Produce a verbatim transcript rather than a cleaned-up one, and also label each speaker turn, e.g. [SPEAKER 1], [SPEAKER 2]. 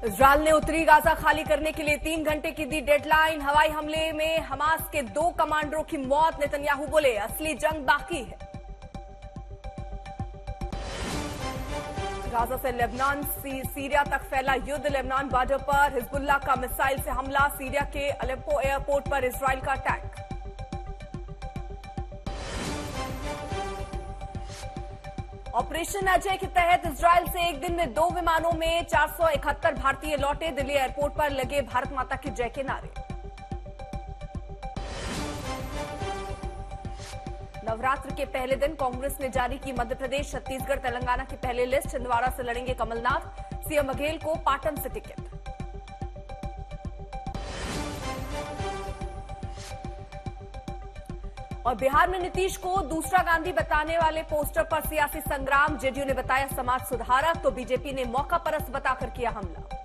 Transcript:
[SPEAKER 1] Israel ने उत्तरी Gaza खाली करने के लिए तीन घंटे की दी डेडलाइन। हवाई हमले में हमास के दो कमांडरों की मौत। नेतन्याहू बोले असली जंग बाकी है। गाजा से लेबनान सी, सीरिया तक फैला युद्ध। लेबनान बॉर्डर पर हिजबुल्लाह का मिसाइल से हमला। सीरिया के अलेप्पो एयरपोर्ट पर इजरायल का अटैक। ऑपरेशन अजय के तहत इजरायल से एक दिन में दो विमानों में चार सौ इकहत्तर भारतीय लौटे। दिल्ली एयरपोर्ट पर लगे भारत माता की जय के नारे। नवरात्र के पहले दिन कांग्रेस ने जारी की मध्य प्रदेश, छत्तीसगढ़, तेलंगाना की पहली लिस्ट। छिंदवाड़ा से लड़ेंगे कमलनाथ। सीएम बघेल को पाटन से टिकट। और बिहार में नीतीश को दूसरा गांधी बताने वाले पोस्टर पर सियासी संग्राम। जेडीयू ने बताया समाज सुधारक, तो बीजेपी ने मौका परस्त बताकर किया हमला।